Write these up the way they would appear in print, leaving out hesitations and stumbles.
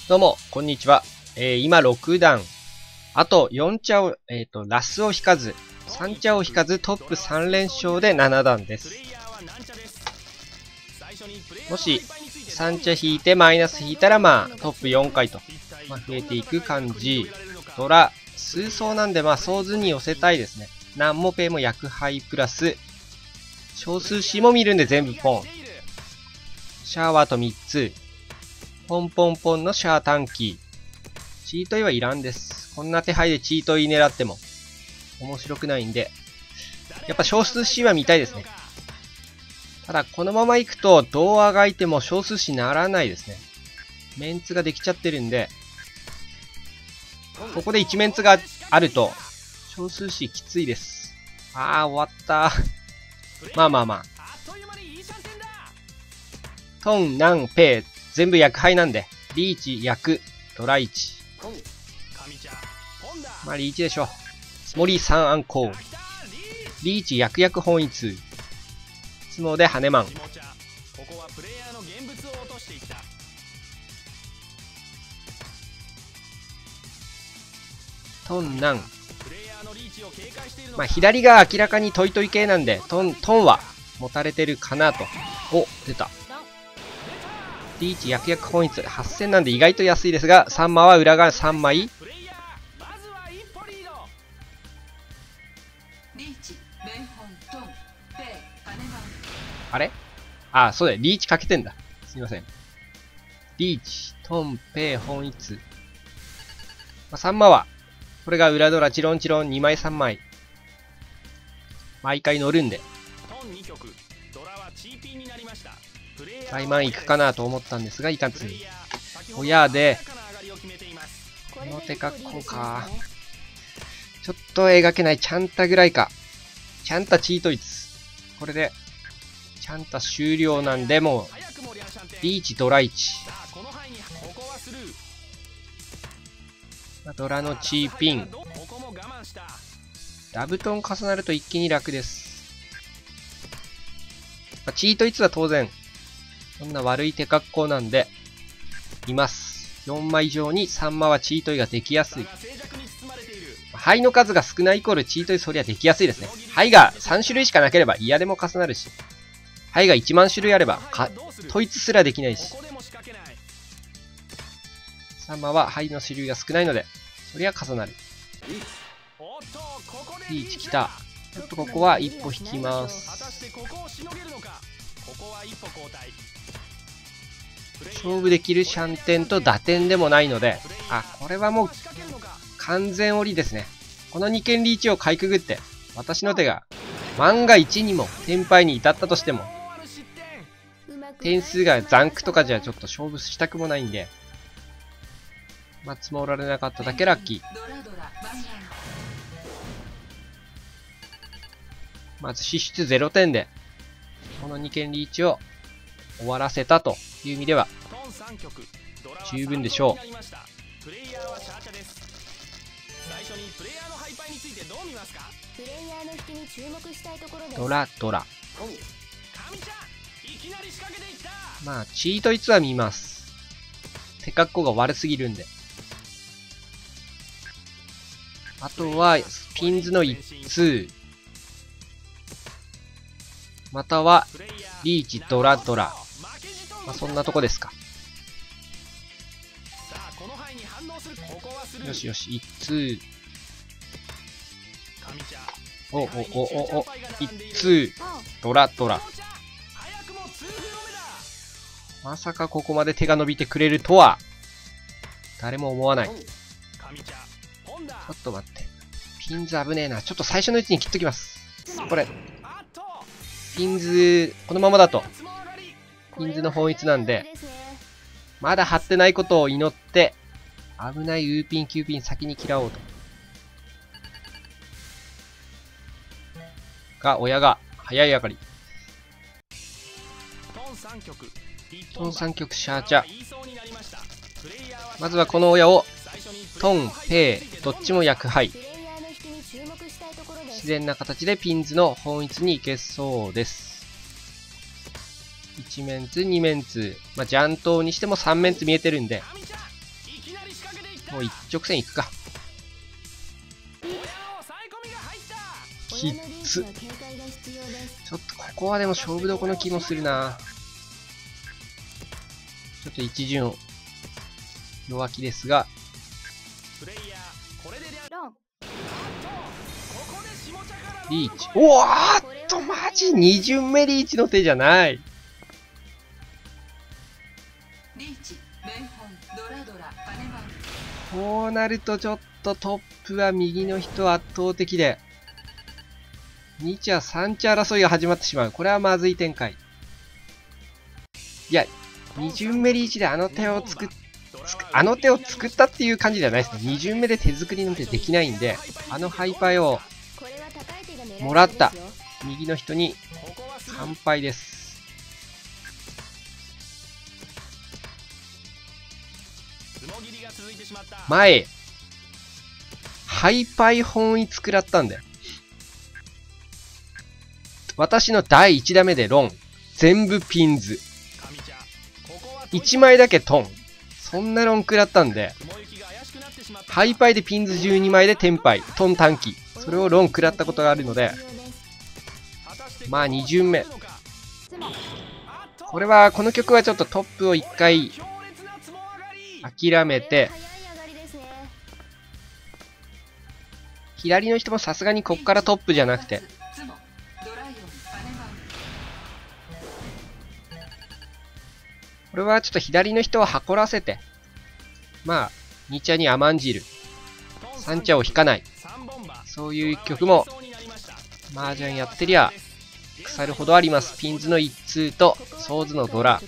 どうも、こんにちは。今6段。あと4茶を、ラスを引かず、3茶を引かずトップ3連勝で7段です。もし、3茶引いてマイナス引いたらトップ4回と、増えていく感じ。ドラ、数層なんでソーズに寄せたいですね。何もペイも薬杯プラス、少数 C も見るんで全部ポン。シャワーと3つ。ポンポンポンのシャー短期。チートイはいらんです。こんな手配でチートイ狙っても面白くないんで。やっぱ少数 C は見たいですね。ただこのまま行くとどうあがいても少数 C ならないですね。メンツができちゃってるんで。ここで1メンツがあると少数 C きついです。終わった。トン、ナン、ペイ。全部薬杯なんで、リーチ、薬、ドラ1。リーチでしょ。スモリー3アンコウ。リーチ、薬本一。スモで羽根マン。トン、ナン。左が明らかにトイトイ系なんで、トンは持たれてるかなと。お、出た。リーチ、薬本一。8000なんで意外と安いですが、3マは裏が3枚。あれ？そうだよ。リーチかけてんだ。すみません。リーチ、トン、ペイ、本一。3マは、これが裏ドラ、チロンチロン、2枚3枚。毎回乗るんで。大満いくかなと思ったんですが、いかずに。親で、この手格好か。ちょっと描けない。チャンタぐらいか。チャンタチートイツ。これで、チャンタ終了なんで、もう、リーチ、ドラ1。ドラのチーピン。ダブトン重なると一気に楽です。チートイツは当然、そんな悪い手格好なんで、います。4枚以上に3枚はチートイができやすい。牌の数が少ないイコールチートイそりゃできやすいですね。牌が3種類しかなければ嫌でも重なるし、牌が1万種類あれば統一すらできないし、3枚は牌の種類が少ないので、そりゃ重なる。リーチ来た。ちょっとここは一歩引きます。勝負できるシャンテンと打点でもないので、これはもう完全折りですね。この2件リーチをかいくぐって、私の手が万が一にも転敗に至ったとしても、点数が残空とかじゃちょっと勝負したくもないんで、積もられなかっただけラッキー。まず支出0点で、この2件リーチを終わらせたという意味では、十分でしょう。ドラ。チートイツは見ます。手格好が悪すぎるんで。あとは、ピンズの1通。または、リーチ、ドラ。そんなとこですか。よしよし、1通。1通。ドラ。まさかここまで手が伸びてくれるとは、誰も思わない。ちょっと待って。ピンズ危ねえな。ちょっと最初のうちに切っときます。これ。ピンズ、このままだと、ピンズの本一なんで、まだ張ってないことを祈って、危ないウーピン、キューピン先に切らおうと。親が、早い上がり。トン3曲シャーチャ。まずはこの親を、トン、ペイ、どっちも薬杯。自然な形でピンズの本一に行けそうです。1メンツ、2メンツ。ジャントにしても3メンツ見えてるんで、 もう一直線行くか。きっつ。ちょっとここはでも勝負どこの気もするな。ちょっと一巡弱気ですが。リーチ。おーっと、マジ2巡目リーチの手じゃない。こうなるとちょっとトップは右の人圧倒的で、2茶3茶争いが始まってしまう。これはまずい展開。いや、2巡目リーチであの手を作ったっていう感じではないですね。2巡目で手作りなんてできないんで、あのハイパイをもらった右の人に完敗です。前ハイパイ本位食らったんだよ。私の第1打目でロン、全部ピンズ。1枚だけトン。そんなロン食らったんで、ハイパイでピンズ12枚でテンパイ、トン短期。それをロン食らったことがあるので、まあ2巡目。これは、この曲はちょっとトップを1回諦めて、左の人もさすがにこっからトップじゃなくて、これはちょっと左の人を運らせて、まあ、2茶に甘んじる。3茶を引かない。そういう曲も、麻雀やってりゃ、腐るほどあります。ピンズの一通と、ソーズのドラ。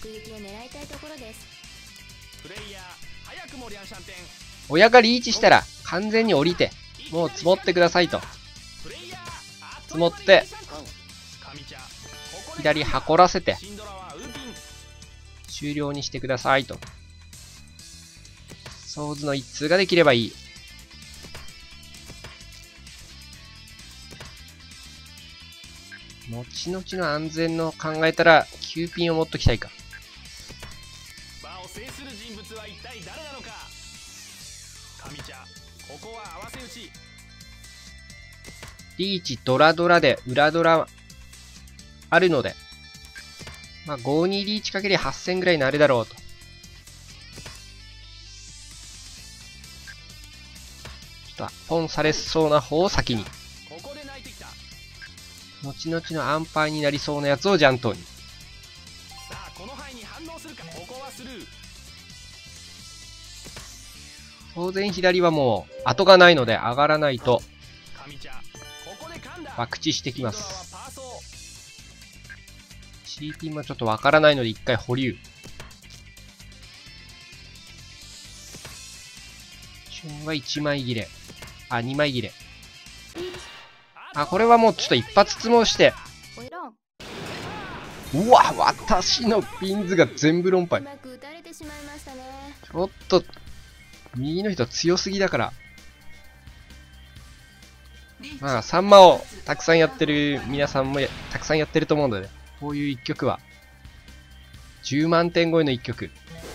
親がリーチしたら、完全に降りて、もう積もってくださいと。積もって、左運らせて、終了にしてくださいと。ソーズの一通ができればいい。後々の安全の考えたら、9ピンを持っときたいか。場を制する人物は一体誰なのか。上茶、ここは合わせ打ち。リーチドラドラで裏ドラあるので、まあ52リーチかけり8000ぐらいになるだろうと。ちょっとポンされそうな方を先に。後々の安牌になりそうなやつをジャントに。当然左はもう後がないので上がらないと爆打してきます。C ピンもちょっとわからないので一回保留。順は1枚切れ。あ、2枚切れ。あ、これはもうちょっと一発積もして。うわ、私のピンズが全部論破。ちょっと、右の人強すぎだから。まあ、サンマをたくさんやってる皆さんもたくさんやってると思うので、こういう一曲は、10万点超えの一曲。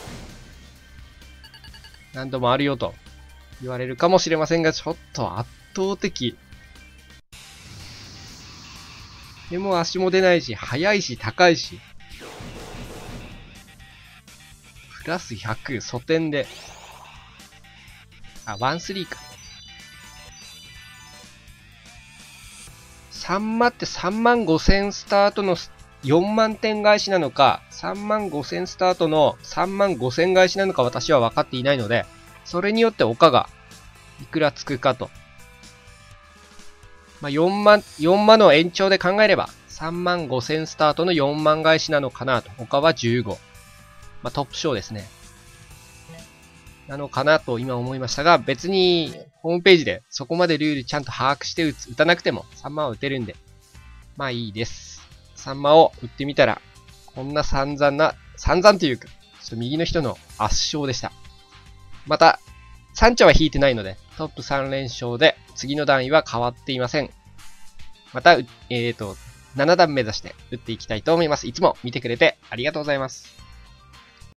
何度もあるよと言われるかもしれませんが、ちょっと圧倒的。手も足も出ないし、速いし、高いし。プラス100、素点で。あ、1-3か。3万って35000スタートの4万点返しなのか、35000スタートの35000返しなのか私は分かっていないので、それによって岡がいくらつくかと。まあ、4万の延長で考えれば、35000スタートの4万返しなのかなと。他は15。まあ、トップ賞ですね。なのかなと今思いましたが、別にホームページでそこまでルールちゃんと把握して打たなくても3万は打てるんで、まあいいです。3万を打ってみたら、こんな散々というか、ちょっと右の人の圧勝でした。また、3茶は引いてないので、トップ3連勝で次の段位は変わっていません。また、7段目指して打っていきたいと思います。いつも見てくれてありがとうございます。